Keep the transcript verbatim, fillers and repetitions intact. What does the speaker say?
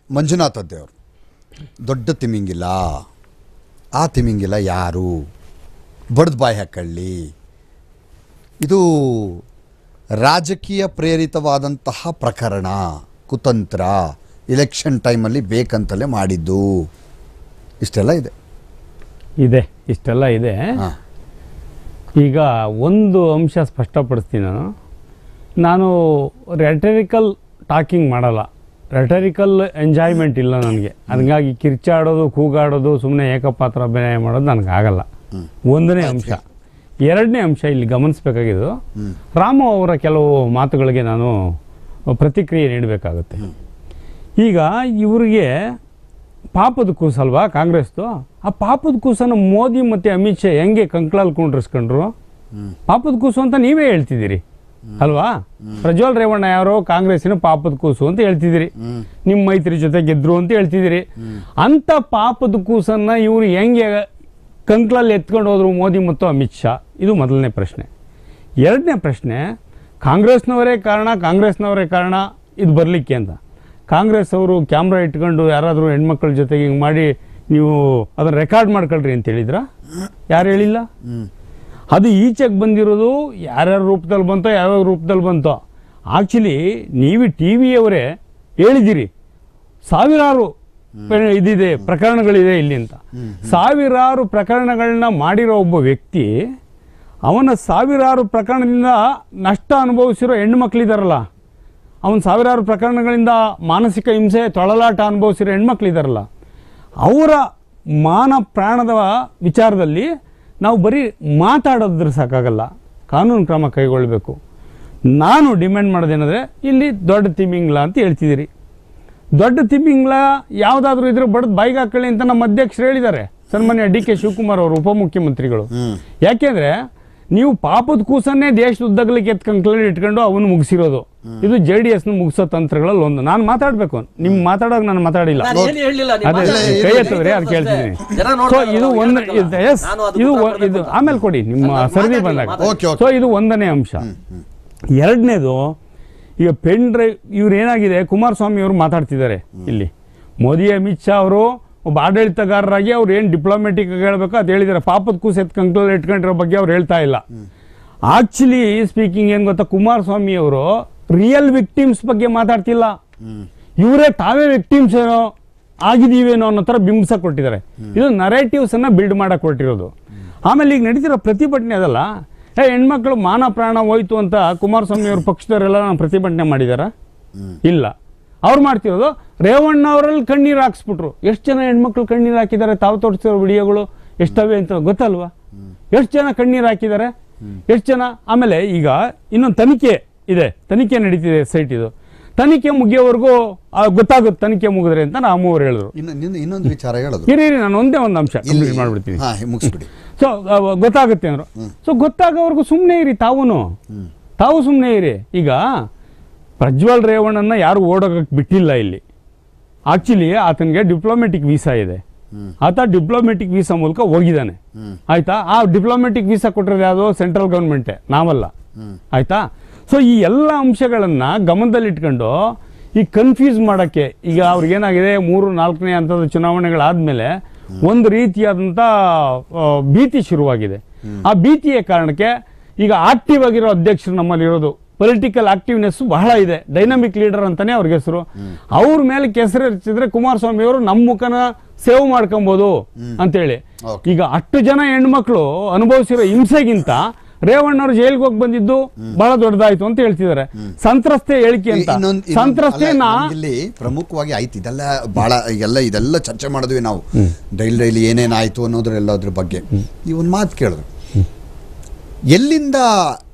ಮಂಜುನಾಥ ದೇವರು ದೊಡ್ಡ ತಿಮಿಂಗಿಲ್ಲ, ಆ ತಿಮಿಂಗಿಲ್ಲ ಯಾರು, ಬಡ್ದು ಬಾಯಿ ಹಾಕೊಳ್ಳಿ, ಇದು ರಾಜಕೀಯ ಪ್ರೇರಿತವಾದಂತಹ ಪ್ರಕರಣ, ಕುತಂತ್ರ, ಎಲೆಕ್ಷನ್ ಟೈಮಲ್ಲಿ ಬೇಕಂತಲೇ ಮಾಡಿದ್ದು, ಇಷ್ಟೆಲ್ಲ ಇದೆ ಇದೆ ಇಷ್ಟೆಲ್ಲ ಇದೆ. ಈಗ ಒಂದು ಅಂಶ ಸ್ಪಷ್ಟಪಡಿಸ್ತೀನಿ. ನಾನು ನಾನು ರೆಟರಿಕಲ್ ಟಾಕಿಂಗ್ ಮಾಡಲ್ಲ, ರೆಟರಿಕಲ್ ಎಂಜಾಯ್ಮೆಂಟ್ ಇಲ್ಲ ನನಗೆ. ಹಂಗಾಗಿ ಕಿರ್ಚಾಡೋದು, ಕೂಗಾಡೋದು, ಸುಮ್ಮನೆ ಏಕಪಾತ್ರ ಅಭಿನಯ ಮಾಡೋದು ನನಗಾಗಲ್ಲ. ಒಂದನೇ ಅಂಶ. ಎರಡನೇ ಅಂಶ ಇಲ್ಲಿ ಗಮನಿಸಬೇಕಾಗಿದ್ದು, ರಾಮು ಅವರ ಕೆಲವು ಮಾತುಗಳಿಗೆ ನಾನು ಪ್ರತಿಕ್ರಿಯೆ ನೀಡಬೇಕಾಗುತ್ತೆ. ಈಗ ಇವರಿಗೆ ಪಾಪದ ಕೂಸಲ್ವಾ ಕಾಂಗ್ರೆಸ್ದು, ಆ ಪಾಪದ ಕೂಸನ್ನು ಮೋದಿ ಮತ್ತು ಅಮಿತ್ ಶಾ ಹೆಂಗೆ ಕಂಕ್ಳಲ್ಲಿ ಕುಂಡ್ರಿಸ್ಕೊಂಡ್ರು? ಪಾಪದ ಕೂಸು ಅಂತ ನೀವೇ ಹೇಳ್ತಿದ್ದೀರಿ ಅಲ್ವಾ? ಪ್ರಜ್ವಲ್ ರೇವಣ್ಣ ಯಾರೋ ಕಾಂಗ್ರೆಸ್ಸಿನ ಪಾಪದ ಕೂಸು ಅಂತ ಹೇಳ್ತಿದ್ದೀರಿ, ನಿಮ್ಮ ಮೈತ್ರಿ ಜೊತೆ ಗೆದ್ರು ಅಂತ ಹೇಳ್ತಿದ್ದೀರಿ. ಅಂಥ ಪಾಪದ ಕೂಸನ್ನು ಇವರು ಹೆಂಗೆ ಕಂಕ್ಳಲ್ಲಿ ಎತ್ಕೊಂಡು ಹೋದ್ರು ಮೋದಿ ಮತ್ತು ಅಮಿತ್ ಶಾ? ಇದು ಮೊದಲನೇ ಪ್ರಶ್ನೆ. ಎರಡನೇ ಪ್ರಶ್ನೆ, ಕಾಂಗ್ರೆಸ್ನವರೇ ಕಾರಣ ಕಾಂಗ್ರೆಸ್ನವರೇ ಕಾರಣ ಇದು ಬರಲಿಕ್ಕೆ ಅಂತ. ಕಾಂಗ್ರೆಸ್ ಅವರು ಕ್ಯಾಮ್ರಾ ಇಟ್ಕೊಂಡು ಯಾರಾದರೂ ಹೆಣ್ಮಕ್ಳ ಜೊತೆಗೆ ಹಿಂಗೆ ಮಾಡಿ ನೀವು ಅದನ್ನು ರೆಕಾರ್ಡ್ ಮಾಡ್ಕೊಳ್ರಿ ಅಂತ ಹೇಳಿದ್ರ? ಯಾರು ಹೇಳಿಲ್ಲ. ಅದು ಈಚೆಗೆ ಬಂದಿರೋದು ಯಾರ್ಯಾರ ರೂಪದಲ್ಲಿ ಬಂತೋ, ಯಾವ್ಯಾವ ರೂಪದಲ್ಲಿ ಬಂತೋ. ಆ್ಯಕ್ಚುಲಿ ನೀವು ಟಿ ವಿಯವರೇ ಹೇಳಿದ್ದೀರಿ ಸಾವಿರಾರು ಇದಿದೆ, ಪ್ರಕರಣಗಳಿದೆ ಇಲ್ಲಿ ಅಂತ. ಸಾವಿರಾರು ಪ್ರಕರಣಗಳನ್ನ ಮಾಡಿರೋ ಒಬ್ಬ ವ್ಯಕ್ತಿ, ಅವನ ಸಾವಿರಾರು ಪ್ರಕರಣದಿಂದ ನಷ್ಟ ಅನುಭವಿಸಿರೋ ಹೆಣ್ಣು ಮಕ್ಕಳಿದಾರಲ್ಲ, ಅವನ ಸಾವಿರಾರು ಪ್ರಕರಣಗಳಿಂದ ಮಾನಸಿಕ ಹಿಂಸೆ, ತೊಳಲಾಟ ಅನುಭವಿಸಿರೋ ಹೆಣ್ಮಕ್ಳಿದಾರಲ್ಲ, ಅವರ ಮಾನ ಪ್ರಾಣದ ವಿಚಾರದಲ್ಲಿ ನಾವು ಬರೀ ಮಾತಾಡೋದ್ರ ಸಾಕಾಗಲ್ಲ, ಕಾನೂನು ಕ್ರಮ ಕೈಗೊಳ್ಳಬೇಕು. ನಾನು ಡಿಮ್ಯಾಂಡ್ ಮಾಡೋದೇನೆಂದರೆ, ಇಲ್ಲಿ ದೊಡ್ಡ ತಿಮಿಂಗ್ಲ ಅಂತ ಹೇಳ್ತಿದ್ದೀರಿ. ದೊಡ್ಡ ತಿಮಿಂಗ್ಲ ಯಾವುದಾದ್ರೂ ಇದ್ರೆ ಬಡ್ದು ಬಾಯಿಗೆ ಹಾಕೊಳ್ಳಿ ಅಂತ ನಮ್ಮ ಅಧ್ಯಕ್ಷರು ಹೇಳಿದ್ದಾರೆ, ಸನ್ಮಾನ್ಯ ಡಿ ಕೆ ಶಿವಕುಮಾರ್ ಅವರು, ಉಪಮುಖ್ಯಮಂತ್ರಿಗಳು. ಯಾಕೆಂದರೆ ನೀವು ಪಾಪದ ಕೂಸನ್ನೇ ದೇಶದ ಉದ್ದಗಲಿಕ್ಕೆ ಎತ್ಕೊಂಡು ಇಟ್ಕೊಂಡು ಅವನು ಮುಗಿಸಿರೋದು. ಇದು ಜೆ ಡಿ ಎಸ್ನ ಮುಗಿಸೋ ತಂತ್ರಗಳಲ್ಲಿ ಒಂದು. ನಾನು ಮಾತಾಡಬೇಕು, ನಿಮ್ ಮಾತಾಡೋಕೆ ನಾನು ಮಾತಾಡಿಲ್ಲ, ಅದೇ ಕೈ ಎತ್ತಿದ್ರೆ ಅದು ಕೇಳ್ತಿದ್ದೀನಿ. ಸೊ ಇದು ಒಂದು, ಎಸ್ ಇದು ಇದು ಆಮೇಲೆ ಕೊಡಿ ನಿಮ್ಮ ಸರದಿ ಬಂದಾಗ. ಸೊ ಇದು ಒಂದನೇ ಅಂಶ. ಎರಡನೇದು, ಈಗ ಪೆನ್ ಡ್ರೈವ್ ಇವ್ರು ಏನಾಗಿದೆ, ಕುಮಾರಸ್ವಾಮಿ ಅವರು ಮಾತಾಡ್ತಿದ್ದಾರೆ ಇಲ್ಲಿ. ಮೋದಿ ಅಮಿತ್ ಶಾ ಅವರು ಒಬ್ಬ ಆಡಳಿತಗಾರರಾಗಿ ಅವ್ರು ಏನು ಡಿಪ್ಲೊಮೆಟಿಕ್ ಹೇಳಬೇಕು ಅದು ಹೇಳಿದ್ದಾರೆ. ಪಾಪದ ಕೂಸು ಎತ್ ಕಂಕ್ಳಲ್ಲಿ ಇಟ್ಕೊಂಡಿರೋ ಬಗ್ಗೆ ಅವ್ರು ಹೇಳ್ತಾ ಇಲ್ಲ. ಆಕ್ಚುಲಿ ಸ್ಪೀಕಿಂಗ್ ಏನು ಗೊತ್ತಾ, ಕುಮಾರಸ್ವಾಮಿ ಅವರು ರಿಯಲ್ ವಿಕ್ಟಿಮ್ಸ್ ಬಗ್ಗೆ ಮಾತಾಡ್ತಿಲ್ಲ. ಇವರೇ ತಾವೇ ವಿಕ್ಟಿಮ್ಸ್ ಏನೋ ಆಗಿದೀವೇನೋ ಅನ್ನೋ ಥರ ಬಿಂಬಿಸ ಕೊಟ್ಟಿದ್ದಾರೆ. ಇದು ನರೇಟಿವ್ಸ್ ಅನ್ನ ಬಿಲ್ಡ್ ಮಾಡಕ್ ಕೊಟ್ಟಿರೋದು. ಆಮೇಲೆ ಈಗ ನಡೀತಿರೋ ಪ್ರತಿಭಟನೆ ಅದಲ್ಲ, ಏ ಹೆಣ್ಮಕ್ಳು ಮಾನ ಪ್ರಾಣ ಹೋಯ್ತು ಅಂತ ಕುಮಾರಸ್ವಾಮಿ ಅವ್ರ ಪಕ್ಷದವರೆಲ್ಲ ನಾನು ಪ್ರತಿಭಟನೆ ಮಾಡಿದಾರ? ಇಲ್ಲ. ಅವ್ರು ಮಾಡ್ತಿರೋದು ರೇವಣ್ಣ ಅವರಲ್ಲಿ ಕಣ್ಣೀರು ಹಾಕ್ಸ್ಬಿಟ್ರು. ಎಷ್ಟು ಜನ ಹೆಣ್ಮಕ್ಳು ಕಣ್ಣೀರು ಹಾಕಿದ್ದಾರೆ, ತಾವು ತೋರಿಸಿರೋ ವಿಡಿಯೋಗಳು ಎಷ್ಟವೆ ಅಂತ ಗೊತ್ತಲ್ವಾ? ಎಷ್ಟು ಜನ ಕಣ್ಣೀರು ಹಾಕಿದ್ದಾರೆ, ಎಷ್ಟು ಜನ. ಆಮೇಲೆ ಈಗ ಇನ್ನೊಂದು ತನಿಖೆ ಇದೆ, ತನಿಖೆ ನಡೀತಿದೆ ಸೈಟ್. ಇದು ತನಿಖೆ ಮುಗಿಯೋವರೆಗೂ ಗೊತ್ತಾಗುತ್ತೆ ತನಿಖೆ ಮುಗಿದ್ರೆ ಅಂತ ರಾಮು ಅವರು ಹೇಳಿದ್ರು. ಇನ್ನೊಂದು ವಿಚಾರ ಹೇಳೋದು, ಇರಿ ನಾನು ಒಂದೇ ಒಂದು ಅಂಶ ಕಂಪ್ಲೀಟ್ ಮಾಡ್ಬಿಡ್ತೀನಿ. ಸೊ ಗೊತ್ತಾಗುತ್ತೆ ಅಂದ್ರು. ಸೊ ಗೊತ್ತಾಗೋವರೆಗೂ ಸುಮ್ಮನೆ ಇರಿ, ತಾವು ತಾವು ಸುಮ್ಮನೆ ಇರಿ. ಈಗ ಪ್ರಜ್ವಲ್ ರೇವಣ್ಣನ ಯಾರು ಓಡೋಗಕ್ಕೆ ಬಿಟ್ಟಿಲ್ಲ ಇಲ್ಲಿ. ಆಕ್ಚುಲಿ ಆತನಿಗೆ ಡಿಪ್ಲೊಮೆಟಿಕ್ ವೀಸಾ ಇದೆ, ಆತ ಡಿಪ್ಲೊಮೆಟಿಕ್ ವೀಸಾ ಮೂಲಕ ಹೋಗಿದ್ದಾನೆ, ಆಯ್ತಾ? ಆ ಡಿಪ್ಲೊಮೆಟಿಕ್ ವೀಸಾ ಕೊಟ್ಟಿರೋದು ಯಾವುದೋ ಸೆಂಟ್ರಲ್ ಗೌರ್ಮೆಂಟೇ, ನಾವಲ್ಲ, ಆಯ್ತಾ? ಸೊ ಈ ಎಲ್ಲ ಅಂಶಗಳನ್ನ ಗಮನದಲ್ಲಿಟ್ಕೊಂಡು ಈ ಕನ್ಫ್ಯೂಸ್ ಮಾಡೋಕ್ಕೆ, ಈಗ ಅವ್ರಿಗೇನಾಗಿದೆ, ಮೂರು ನಾಲ್ಕನೇ ಹಂತದ ಚುನಾವಣೆಗಳಾದ್ಮೇಲೆ ಒಂದು ರೀತಿಯಾದಂಥ ಭೀತಿ ಶುರುವಾಗಿದೆ. ಆ ಭೀತಿಯ ಕಾರಣಕ್ಕೆ ಈಗ ಆಕ್ಟಿವ್ ಆಗಿರೋ ಅಧ್ಯಕ್ಷರು ನಮ್ಮಲ್ಲಿ ಇರೋದು, ಪೊಲಿಟಿಕಲ್ ಆಕ್ಟಿವ್ನೆಸ್ ಬಹಳ ಇದೆ, ಡೈನಾಮಿಕ್ ಲೀಡರ್ ಅಂತಾನೆ ಅವ್ರಿಗೆ ಹೆಸರು. ಅವ್ರ ಮೇಲೆ ಕೆಸರು ಹೆಚ್ಚಿದ್ರೆ ಕುಮಾರಸ್ವಾಮಿ ಅವರು ನಮ್ಮ ಮುಖನ ಸೇವ್ ಮಾಡ್ಕೊಬಹುದು ಅಂತೇಳಿ. ಈಗ ಅಷ್ಟು ಜನ ಹೆಣ್ಮಕ್ಳು ಅನುಭವಿಸಿರೋ ಹಿಂಸೆಗಿಂತ ರೇವಣ್ಣವ್ರು ಜೈಲ್ಗೆ ಹೋಗಿ ಬಂದಿದ್ದು ಬಹಳ ದೊಡ್ಡದಾಯ್ತು ಅಂತ ಹೇಳ್ತಿದ್ದಾರೆ. ಸಂತ್ರಸ್ತೆ ಹೇಳಿಕೆ ಅಂತ, ಸಂತ್ರಸ್ತೆಯನ್ನ ಇಲ್ಲಿ ಪ್ರಮುಖವಾಗಿ ಆಯ್ತು. ಇದೆಲ್ಲ ಬಹಳ ಎಲ್ಲ ಇದೆಲ್ಲ ಚರ್ಚೆ ಮಾಡಿದ್ವಿ ನಾವು, ಡೈಲಿ ಡೈಲಿ ಏನೇನಾಯ್ತು ಅನ್ನೋದ್ರ ಎಲ್ಲದ್ರ ಬಗ್ಗೆ. ಈ ಒಂದು ಮಾತು ಕೇಳಿದ್ರು, ಎಲ್ಲಿಂದ